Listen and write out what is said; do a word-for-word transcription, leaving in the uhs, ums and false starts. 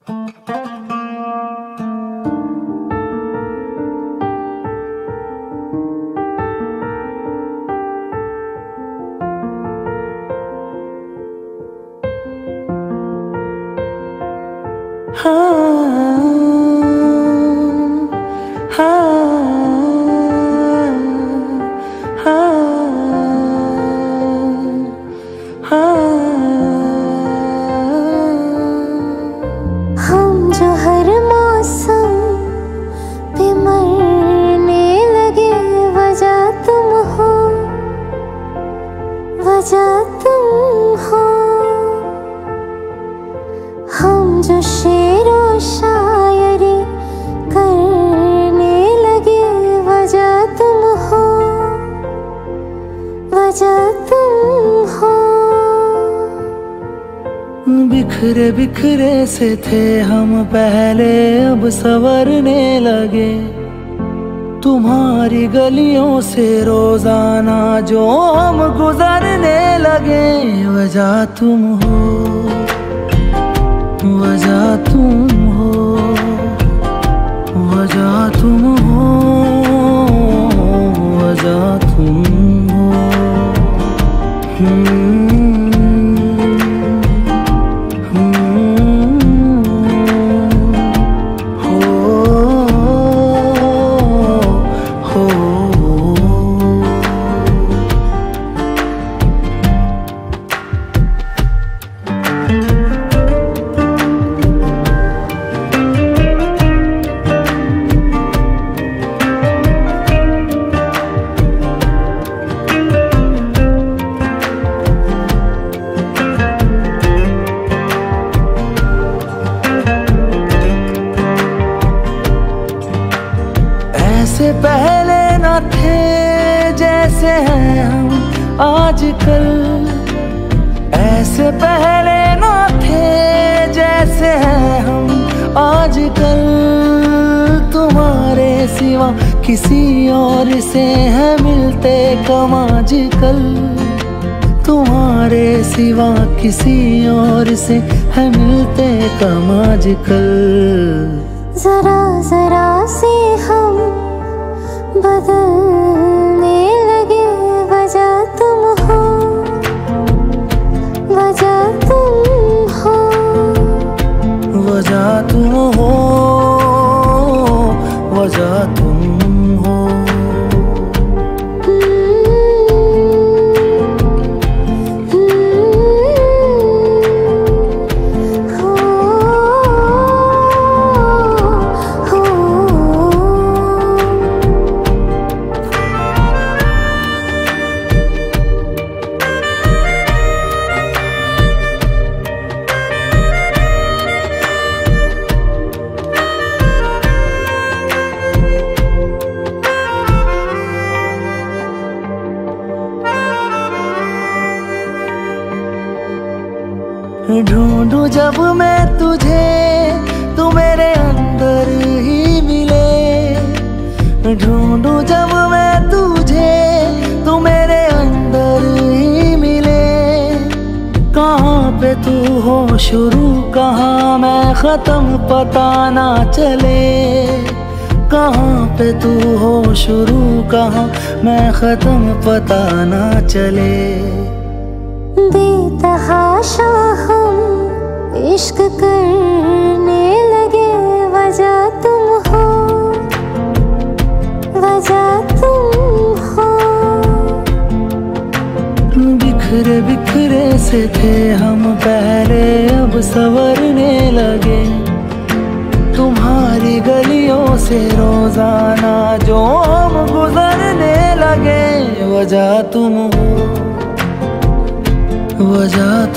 बिखरे बिखरे से थे हम पहले, अब संवरने लगे। तुम्हारी गलियों से रोजाना जो हम गुजरने लगे। वजह तुम हो, वजह तुम हो, वजह तुम हो, वजह तुम हो। hmm. ऐसे पहले न थे जैसे हैं हम आजकल, ऐसे पहले न थे जैसे हैं हम आजकल। तुम्हारे सिवा किसी और से है मिलते कम आजकल, तुम्हारे सिवा किसी और से है मिलते कम आजकल। जरा जरा से हम बदलने लगे, वजह तुम हो, वजह तुम हो, वजह तुम हो, वजह तुम हो। ढूंढूं जब मैं तुझे, तू मेरे अंदर ही मिले। ढूंढूं जब मैं तुझे, तू मेरे अंदर ही मिले। कहाँ पे तू हो शुरू, कहाँ मैं खत्म, पता ना चले। कहाँ पे तू हो शुरू, कहाँ मैं खत्म, पता ना चले। बेतहाशा हम इश्क करने लगे, वजह तुम हो, वजह तुम हो। बिखरे बिखरे से थे हम पहले, अब संवरने लगे। तुम्हारी गलियों से रोजाना जो हम गुजरने लगे। वजह तुम हो, वजह